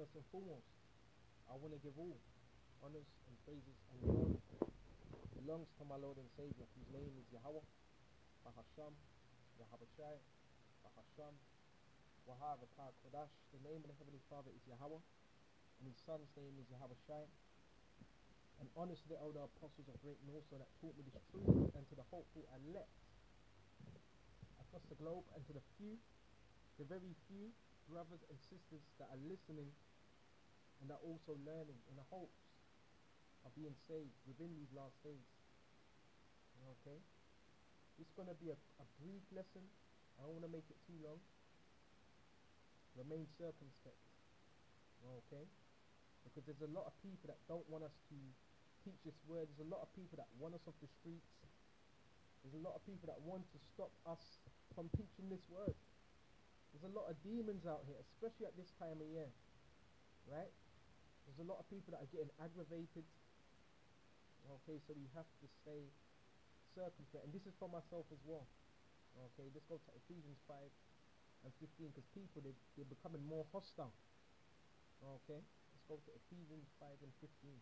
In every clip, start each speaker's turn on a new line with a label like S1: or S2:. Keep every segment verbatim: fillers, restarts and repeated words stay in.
S1: first and foremost, I want to give all honors and praises and glory belongs to my Lord and Savior, whose name is Yahweh, Bahasham, Yahabashai, Bahasham, Wahab, Kodash. The name of the Heavenly Father is Yahweh, and his son's name is Yahabashai. And honors to the elder apostles of Great Northside that taught me this truth, and to the hopeful elect across the globe, and to the few, the very few brothers and sisters that are listening and are also learning in the hopes of being saved within these last days. Okay? It's going to be a, a brief lesson. I don't want to make it too long. Remain circumspect. Okay? Because there's a lot of people that don't want us to teach this word. There's a lot of people that want us off the streets. There's a lot of people that want to stop us from teaching this word. There's a lot of demons out here, especially at this time of year. Right? There's a lot of people that are getting aggravated. Okay, so we have to stay circumspect. And this is for myself as well. Okay, let's go to Ephesians five and fifteen, because people, they, they're becoming more hostile. Okay, let's go to Ephesians five and fifteen.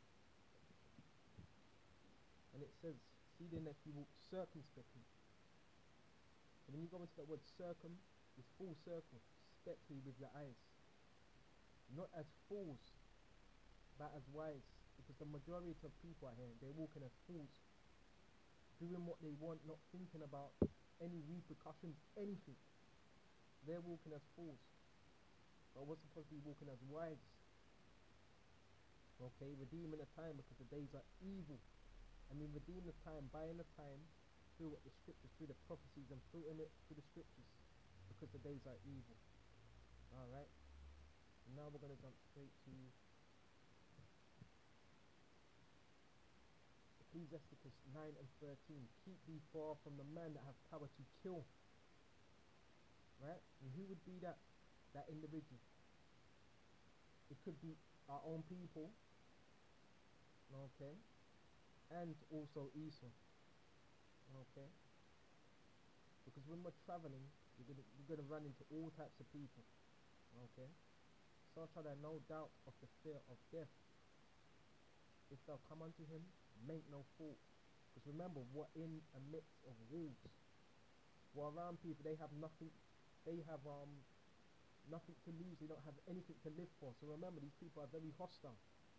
S1: And it says, see then that you walk circumspectly. So when you go into that word circum, it's full circle, spectly with your eyes. Not as fools, but as wise. Because the majority of people out here, they're walking as fools, doing what they want, not thinking about any repercussions, anything. They're walking as fools. But we're supposed to be walking as wise. Okay, redeeming the time, because the days are evil. And we redeem the time, buying the time through what the scriptures, through the prophecies, and through in it through the scriptures, because the days are evil. Alright, now we're going to jump straight to Ecclesiasticus nine and thirteen. Keep thee far from the man that have power to kill. Right? And who would be that that individual? It could be our own people. Okay. And also Esau. Okay. Because when we're traveling, we're gonna we're gonna run into all types of people. Okay. Such are there no doubt of the fear of death. If thou come unto him, make no fault. Because remember, we're in a midst of wolves. We're around people, they have nothing, they have um nothing to lose, they don't have anything to live for. So remember, these people are very hostile.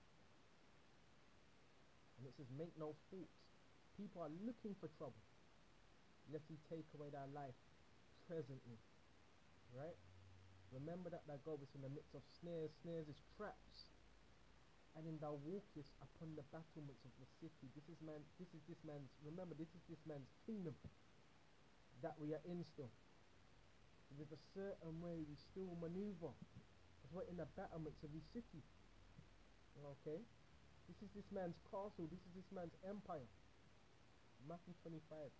S1: And it says, make no fault. People are looking for trouble, lest he take away thy life presently. Right? Remember that thou goest in the midst of snares. Snares is traps. And then thou walkest upon the battlements of the city. This is man. This is this man's. Remember, this is this man's kingdom that we are in still. So there's a certain way we still maneuver, because we're in the battlements of his city. Okay, this is this man's castle. This is this man's empire. Matthew twenty-five,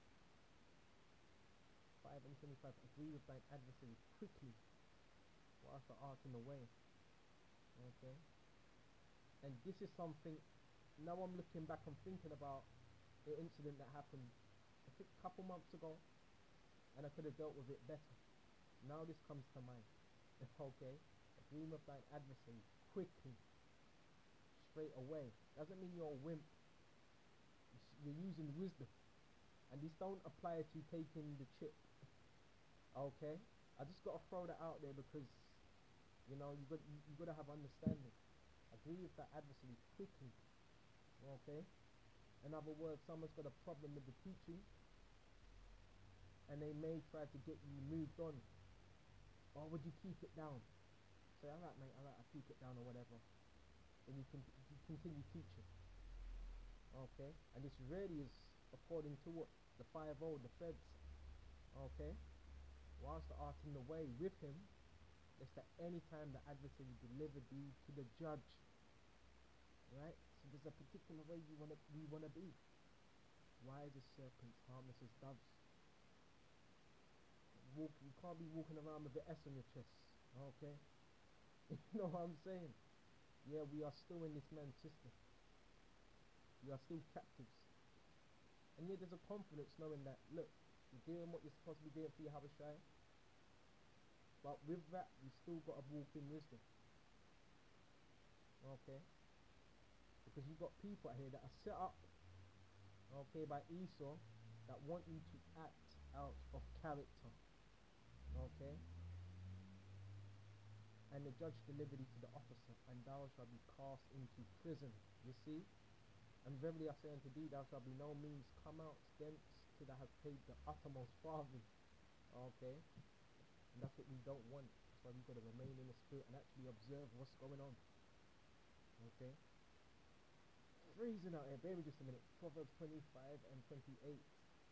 S1: five and twenty-five. Agree with thine adversary quickly, whilst thou art in the way. Okay. And this is something, now I'm looking back, I'm thinking about the incident that happened, I think a couple months ago, and I could have dealt with it better. Now this comes to mind. Okay, agree with thine adversary quickly, straight away. Doesn't mean you're a wimp. You're using wisdom. And this don't apply to taking the chip. Okay, I just got to throw that out there, because you know you got you, you got to have understanding. Agree with that adversary quickly. Okay? In other words, someone's got a problem with the teaching, and they may try to get you moved on. Or would you keep it down? Say, alright mate, alright, I'll keep it down or whatever. Then you can you continue teaching. Okay? And this really is according to what? The five oh, the feds. Okay? Whilst thou art in the way with him, lest at any time the adversary deliver thee to the judge. Right? So there's a particular way we wanna we wanna be. Wise as serpents, harmless as doves. Walk, you can't be walking around with the S on your chest. Okay? You know what I'm saying? Yeah, we are still in this man's system. We are still captives. And yet there's a confidence knowing that, look, you're doing what you're supposed to be doing for Yahabashai. But with that, you still got to walk in wisdom. Okay? Because you've got people out here that are set up, okay, by Esau, that want you to act out of character. Okay? And the judge delivered it to the officer, and thou shalt be cast into prison. You see? And verily I say unto thee, thou shalt be no means come out thence till thou hast paid the uttermost farthing. Okay? And that's what we don't want. That's why we've got to remain in the spirit and actually observe what's going on. Okay? Freezing out here. Bear with just a minute. Proverbs twenty-five and twenty-eight.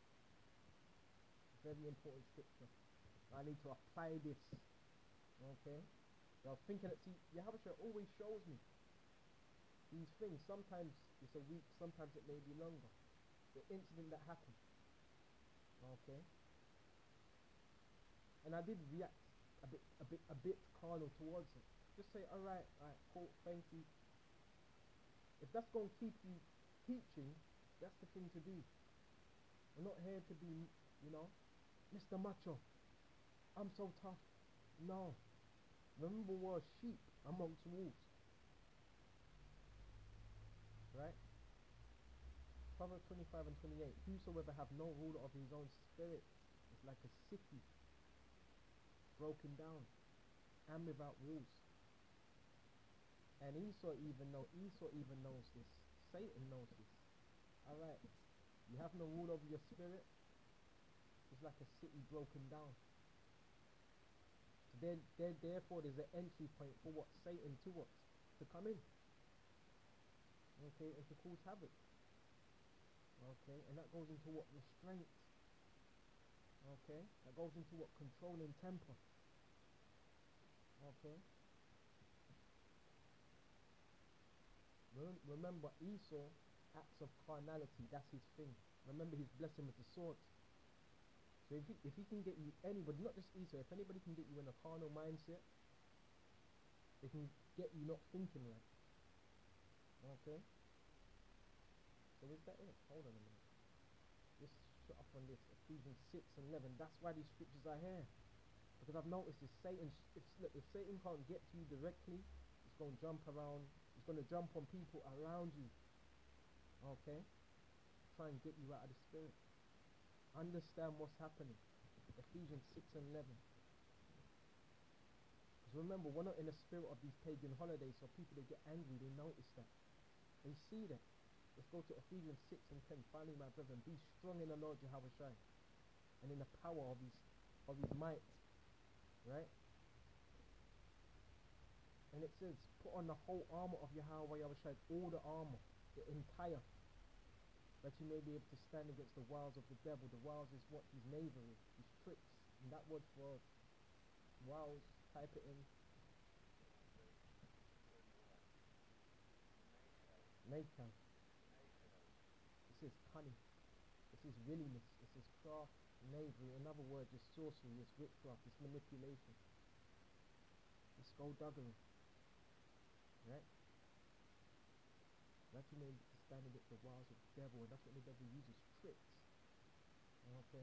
S1: Very important scripture. I need to apply this. Okay? So I was thinking that, see, Yahushua always shows me these things. Sometimes it's a week, sometimes it may be longer. The incident that happened. Okay? And I did react a bit a bit a bit carnal towards it. Just say, alright, alright, cool, thank you. If that's gonna keep you teaching, that's the thing to do. I'm not here to be, you know, Mister Macho. I'm so tough. No. Remember, we're sheep amongst wolves. Right? Proverbs twenty-five and twenty-eight. Whosoever have no ruler of his own spirit is like a city broken down and without walls. And Esau even know Esau even knows this. Satan knows this. Alright. You have no rule over your spirit. It's like a city broken down. So there, there, therefore there's an entry point for what? Satan to what? To come in. Okay, and to cause havoc. Okay, and that goes into what? Restraint. Okay, that goes into what? Controlling temper. Okay. Remember, Esau, acts of carnality, that's his thing. Remember, his blessing with the sword. So if he, if he can get you, anybody, not just Esau, if anybody can get you in a carnal mindset, they can get you not thinking right. Okay? So is that it? Hold on a minute. Just shut up on this. Ephesians six and eleven. That's why these scriptures are here. Because I've noticed if Satan, if, look, if Satan can't get to you directly, it's going to jump around, it's going to jump on people around you. Okay? Try and get you out of the spirit. Understand what's happening. Ephesians six and eleven. Because remember, we're not in the spirit of these pagan holidays, so people, they get angry, they notice that. They see that. Let's go to Ephesians six and ten. Finally, my brethren, be strong in the Lord Yahushua and in the power of his, of his might. Right? And it says, put on the whole armor of Yahweh Yahushua, all the armor, the entire, that you may be able to stand against the wiles of the devil. The wiles is what? His knavery, his tricks. And that word for wiles, type it in. Nathan. This is cunning. This is willingness. This is craft, knavery. In other words, it's sorcery, it's witchcraft, it's manipulation. It's skullduggery. Right? That you may stand against the wiles of the devil, and that's what the devil uses, tricks. Okay?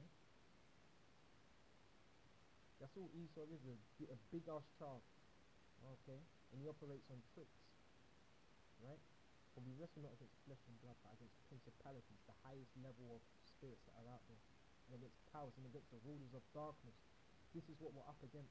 S1: That's all Esau is, a, a big ass child. Okay? And he operates on tricks. Right? For we wrestle not against flesh and blood, but against principalities, the highest level of spirits that are out there, and against powers and against the rulers of darkness. This is what we're up against.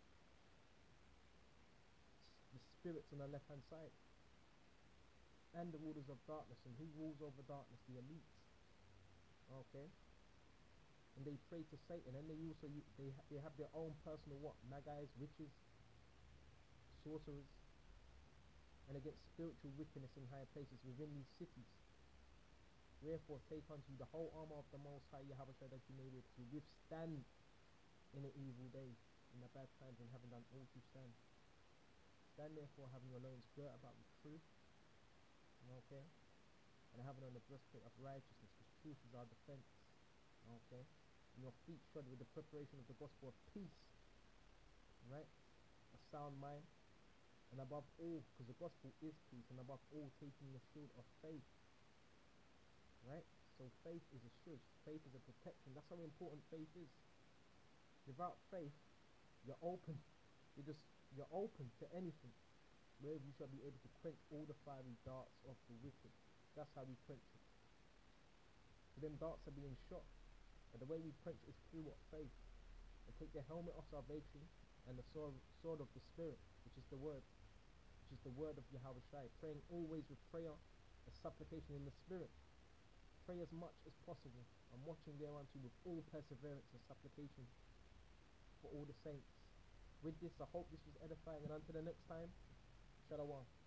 S1: The spirits on the left hand side, and the rulers of darkness. And who rules over darkness? The elites. Okay? And they pray to Satan, and they also they ha they have their own personal what? Magi's, witches, sorcerers, and against spiritual wickedness in higher places within these cities. Wherefore take unto you the whole armor of the Most High Yahushua, that you may be able to withstand in the evil day, in the bad times, and having done all to stand. Stand therefore, having your loins girt about with truth, okay, and having on the breastplate of righteousness, because truth is our defense, okay, and your feet shod with the preparation of the gospel of peace, right, a sound mind, and above all, because the gospel is peace, and above all, taking the shield of faith. Right? So faith is a shield. Faith is a protection. That's how important faith is. Without faith, you're open. You're just, you're open to anything. where we shall be able to quench all the fiery darts of the wicked. That's how we quench it. So them darts are being shot, and the way we quench is through what? Faith. And take the helmet of salvation and the sword, sword of the Spirit, which is the word, which is the word of Yahweh Shai, praying always with prayer and supplication in the Spirit. Pray as much as possible, and watching thereunto with all perseverance and supplication for all the saints. With this, I hope this was edifying, and until the next time, Shalom.